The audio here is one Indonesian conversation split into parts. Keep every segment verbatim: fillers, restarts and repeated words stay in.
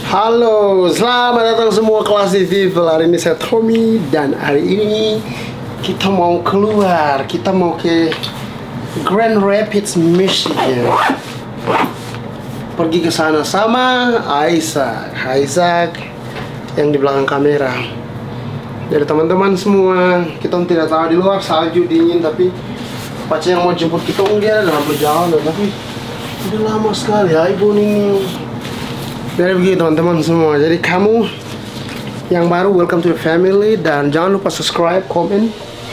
Halo, selamat datang semua kelas T V. Hari ini saya Tommy dan hari ini kita mau keluar. Kita mau ke Grand Rapids, Michigan. Pergi ke sana sama Isaac, Isaac yang di belakang kamera. Dari teman-teman semua, kita tidak tahu di luar salju dingin, tapi pacar yang mau jemput kita enggak dalam perjalanan, tapi udah lama sekali. Hai Bun ini. Jadi begitu teman-teman semua. Jadi kamu yang baru, welcome to the family, dan jangan lupa subscribe, komen.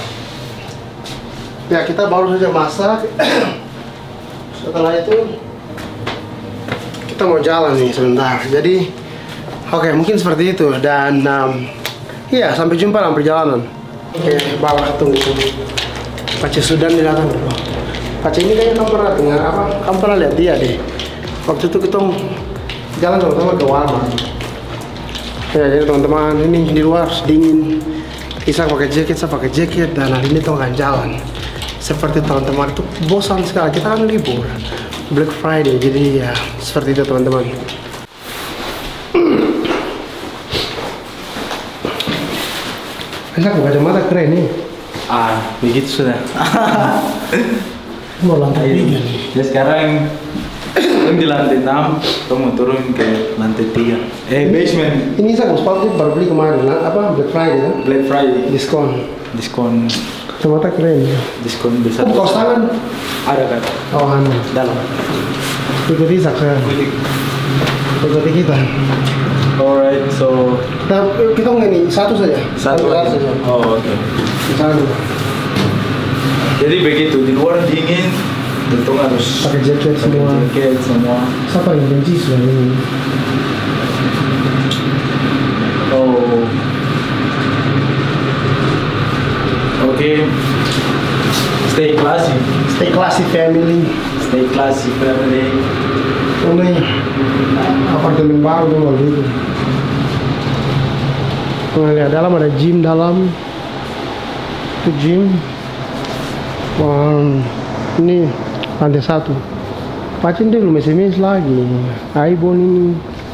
Ya, kita baru saja masak. Setelah itu kita mau jalan nih sebentar. Jadi oke, okay, mungkin seperti itu. Dan um, iya, sampai jumpa dalam perjalanan. Oke, okay, bawa tunggu. Pace Sudan di datang. Pace ini kayaknya kamu pernah dengar apa? Kamu pernah lihat dia deh. Waktu itu kita jalan sama-sama ke Walmart. Ya, jadi teman-teman, ini di luar dingin. Isa pakai jaket, saya pakai jaket, dan hari ini tuh akan jalan. Seperti teman-teman itu bosan sekali. Kita kan libur, Black Friday, jadi ya seperti itu teman-teman. Isa pakai kacamata keren nih. Ah, begitu sudah. Mau lantai tiga. Ya sekarang yang di lantai enam, kamu turun ke lantai tiga. Eh, basement. Ini saya sepatu baru beli kemarin, nah, apa Black Friday kan? Black Friday. Diskon. Diskon. Kacamata keren ya. Diskon besar. Oh, kaos tangan? Ada kan? Oh, anu. Dalam. Ikuti saya. Ikuti kita. Alright, so Kita kita nggak nih satu saja. satu saja. aja. Oh, oke. Okay. Satu. Jadi begitu, di luar dingin, tentu harus Pakai jaket semua. Jaket semua. Siapa yang benci sudah ini? Oh. Oke. Okay. Stay classy. Stay classy family. Stay classy family. Ini apartemen baru tuh gitu. Nah, lihat dalam ada gym dalam. Itu gym. Wah, ini lantai satu. Pacin dia belum S M S lagi. iPhone ini.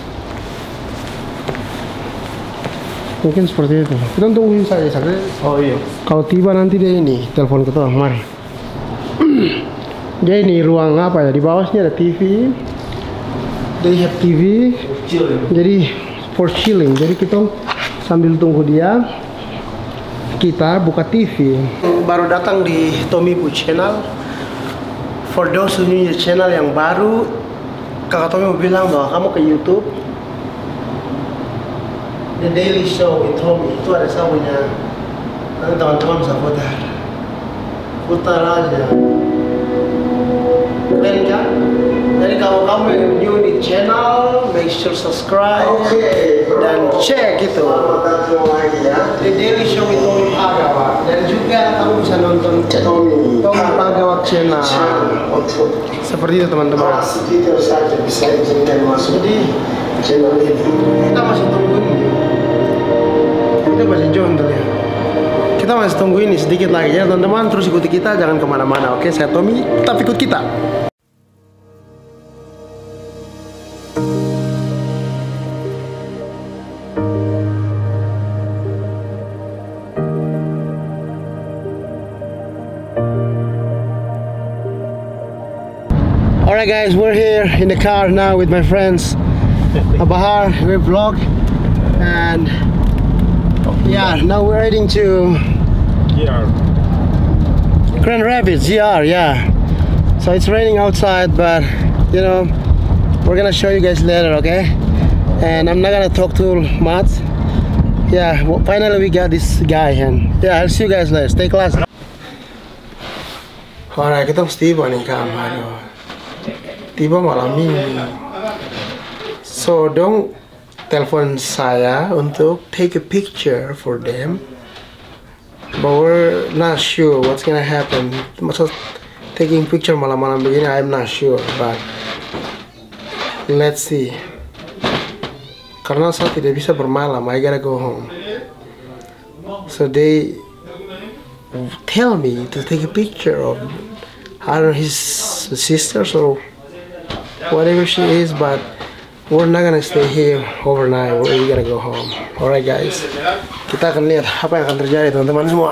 Mungkin seperti itu. Kita tungguin saja saja. Oh iya. Kalau tiba nanti dia ini telepon kita, mari. Dia ini ruang apa ya? Di bawahnya ada T V. They have T V. Chilling. Jadi for chilling. Jadi kita sambil tunggu dia, kita buka T V. Baru datang di Tommy Pu channel. For those who new channel yang baru, kakak Tommy mau bilang bahwa kamu ke YouTube The Daily Show with Tommy, itu ada saya punya. Nanti teman-teman bisa putar putar aja. Keren kan? Jadi kalau kamu yang new di channel, make sure subscribe dan cek gitu. The Daily Show with Tommy Pagawat, dan juga kamu bisa nonton Tommy Tommy Pagawat channel. Seperti itu teman-teman. Jadi kita masih tunggu ini. Kita masih join dulu ya. Kita masih tunggu ini sedikit lagi ya teman-teman. Terus ikuti kita, jangan kemana-mana. Oke, saya Tommy, tetap ikut kita. Alright guys, we're here in the car now with my friends Abahar, we vlog, and yeah, now we're heading to G R. Grand Rapids, G R, yeah. So it's raining outside, but you know, we're gonna show you guys later, okay? And I'm not gonna talk too much. Yeah, well, finally we got this guy, and yeah, I'll see you guys later. Stay classy. Alright, kita mesti tiba nih kamar. Tiba malam ini. So dong telepon saya untuk take a picture for them, but we're not sure what's gonna happen. Maksud taking picture malam-malam begini, I'm not sure, but let's see. Karena saya tidak bisa bermalam, I gotta go home. So they tell me to take a picture of, I don't know, his sisters or whatever she is, but we're not gonna stay here overnight. We're gonna go home. Alright guys, kita akan lihat apa yang akan terjadi teman-teman semua.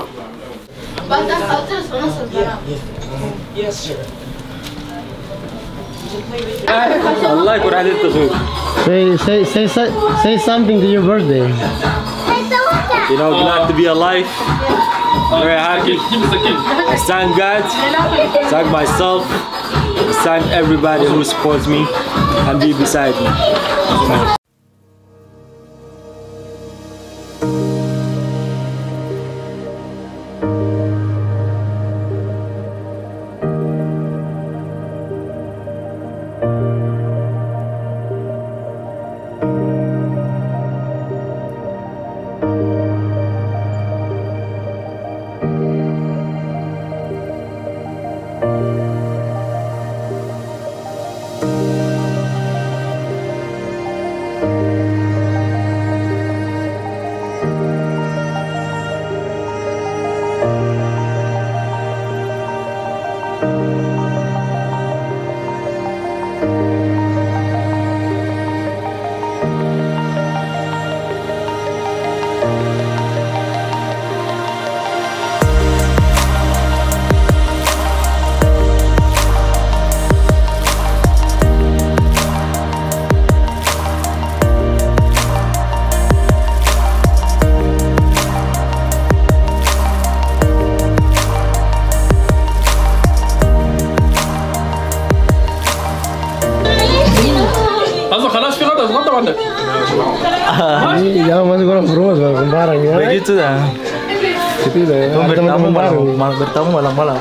Say, say, say, say, say something to your birthday. You know, glad to be alive. Very happy. I thank God, thank myself, thank everybody who supports me and be beside me. Jangan masuk orang berumah bang, barang ya. Begitu dah. Itu dah. Bertamu malam, bertamu malam-malam.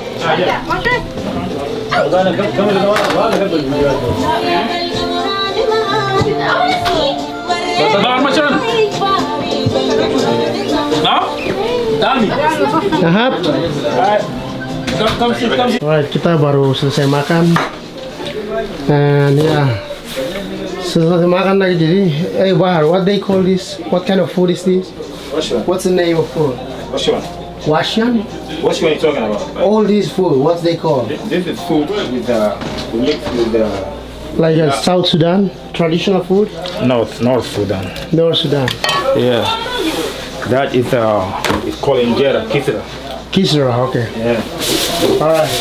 Bahan macam nah? Dami. Sehat. Alright, kita baru selesai makan. Dan ya, selesai makan lagi jadi. Hey Bahar, what they call this? What kind of food is this? What's the name of food? Washiwan. Washian? What you talking about? All these food, what's they called? This, this is food with the we mix with the Like a South Sudan traditional food? North North Sudan. North Sudan. Yeah. That is uh it's called injera kisra. Kisra, okay. Yeah. Alright.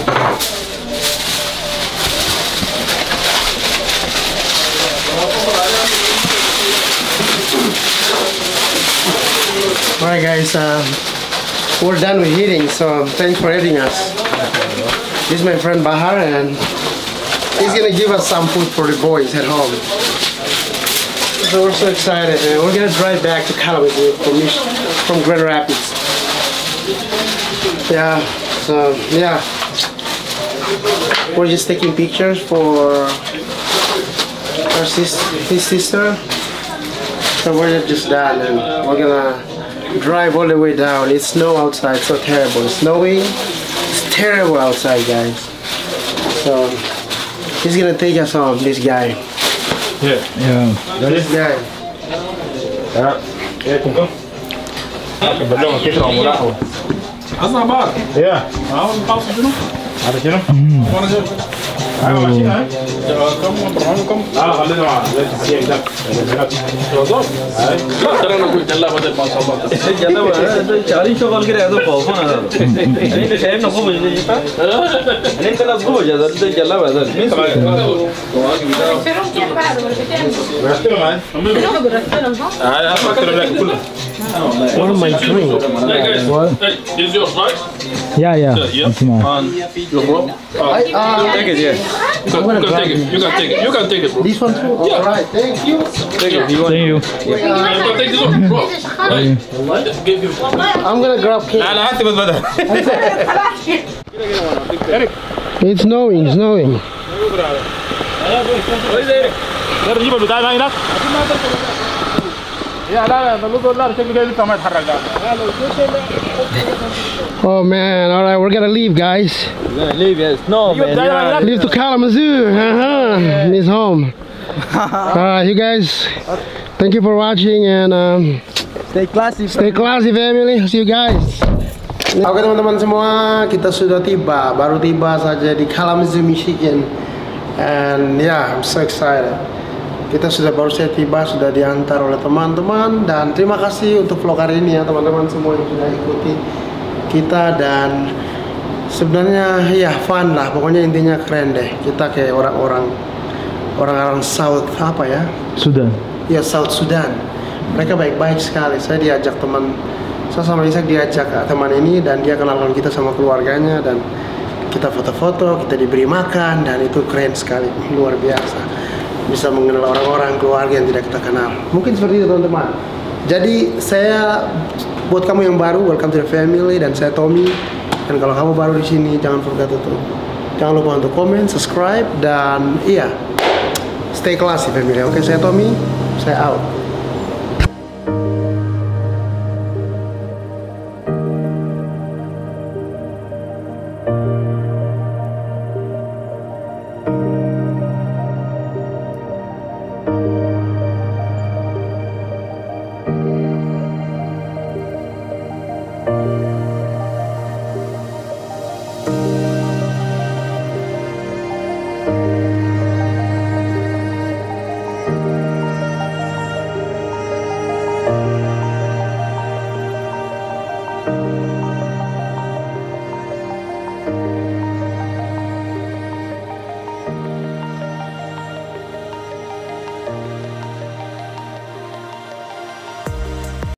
Alright guys, um, we're done with eating, so thanks for having us. This is my friend Bahar and he's gonna give us some food for the boys at home. So we're so excited and we're gonna drive back to Kalamazoo from, Mich from Grand Rapids. Yeah, so yeah. We're just taking pictures for our sis his sister. So we're just done and we're gonna drive all the way down. It's snow outside, so terrible. It's snowing. It's terrible outside, guys. So he's gonna take us home. This guy. Yeah. Yeah. This guy. Yeah. Yeah, come. Okay, but don't get on with That's not bad. Yeah. How about you know? Ada sino? Wanna go? Ada masih ah? Come on, come on, come. Ah, ada nama. Let's see that. لا ترى انا قلت لا بدل ما صبرت. جلا بقى شعري شغال كده هذا خوف انا. انت شايف نقوم بالجيتا؟ انت لا تقوم بالجيتا انت جلا بقى. مين Rastero man. Ah, ya, rastero lagi pula. What am I doing? What? Hey, is yours right? Yeah, yeah. Yeah. It's mine. And your bro? I, uh, Take it, yeah. You can, you can take it. You can take it. You can take it, bro. this one too? Yeah. Alright, thank you. Take it. You Thank you. can take this one, bro. Hey, give you. I'm gonna grab cake. Nah, nah, hati bos badar. It's snowing, snowing. Dari jiba bidai main nak. Ya, لا لا لو لا شكله كده لسه ما يتحرك ده. Oh man, alright, we're gonna leave, guys. Leave yes. No, man. Yeah. Leave to Kalamazoo. Uh-huh. He's home. Alright, you guys, thank you for watching and um, Stay classy. stay classy, family. See you guys. Oke teman-teman semua, kita sudah tiba, baru tiba saja di Kalamazoo, Michigan. And yeah, I'm so excited. Kita sudah baru saja tiba, sudah diantar oleh teman-teman. Dan terima kasih untuk vlog hari ini ya teman-teman semua yang sudah ikuti kita. Dan sebenarnya ya fun lah, pokoknya intinya keren deh. Kita kayak orang-orang orang-orang South apa ya? Sudan. Ya South Sudan. Mereka baik-baik sekali. Saya diajak teman, saya sama Isaac diajak teman ini dan dia kenalkan kita sama keluarganya dan kita foto-foto, kita diberi makan dan itu keren sekali, luar biasa. Bisa mengenal orang-orang keluarga yang tidak kita kenal. Mungkin seperti itu teman-teman. Jadi saya buat kamu yang baru, welcome to the family dan saya Tommy. Dan kalau kamu baru di sini jangan forget untuk jangan lupa untuk komen, subscribe dan iya stay classy family. Oke, saya Tommy, saya out.